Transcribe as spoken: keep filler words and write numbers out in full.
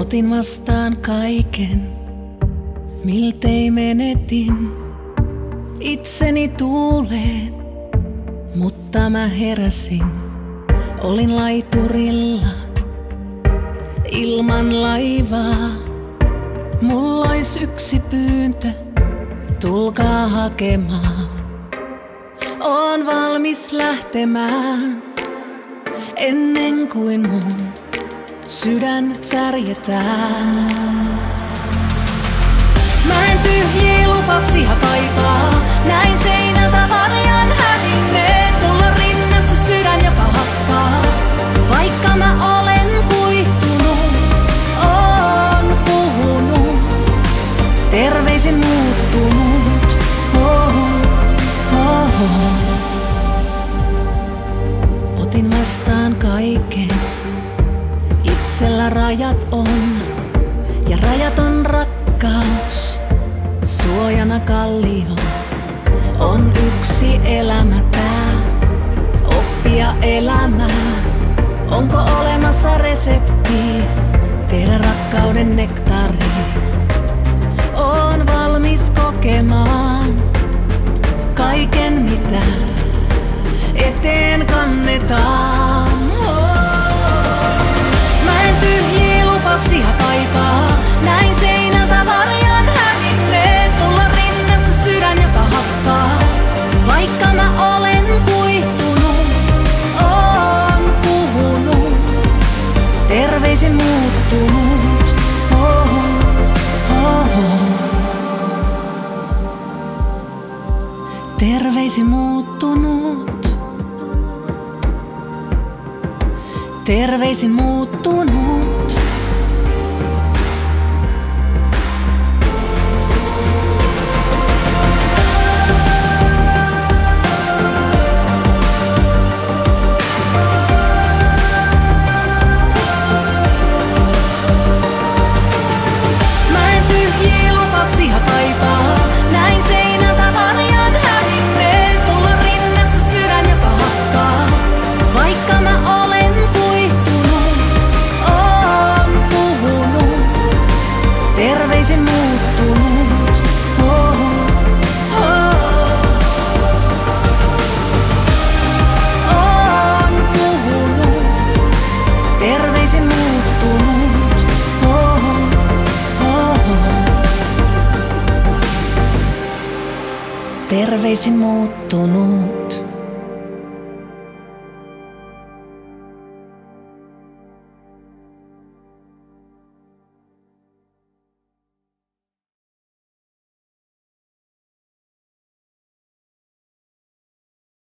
Otin vastaan kaiken, miltei menetin itseni tuuleen, mutta mä heräsin. Olin laiturilla ilman laivaa. Mulla ois yksi pyyntö, tulkaa hakemaan. Oon valmis lähtemään ennen kuin mun sydän särjetään. Mä en tyhjiä lupauksia kaipaa, näin seinältä varjan hävinneet. Mulla on rinnassa sydän, joka hakkaa, vaikka mä olen kuihtunut. Oon puhunut, terveisin muuttunut. Oh, oh, oh. Otin vastaan kaiken, itsellä rajat on, ja rajaton rakkaus suojana kallio. On yksi elämä tää, oppia elämää. Onko olemassa resepti tehdä rakkauden nektari? Oon valmis kokemaan kaiken mitä eteen kannetaan. Mä en tyhjiä lupauksia kaipaa, näin seinältä varjan hävinneet. Mulla on rinnassa sydän, joka hakkaa, vaikka mä olen kuihtunut. Oon puhunut, terveisin muuttunut. Oh, oh, oh. Terveisin muuttunut. Terveisin muuttunut. Mä en tyhjiä lupauksia kaipaa, näin seinältä varjan hävinneet. Mulla on rinnassa sydän, joka hakkaa, vaikka mä olen kuihtunut. Oon puhunut, terveisin muuttunut. Oh, oh. Oon puhunut, terveisin muuttunut. Oh, oh. Terveisin muuttunut.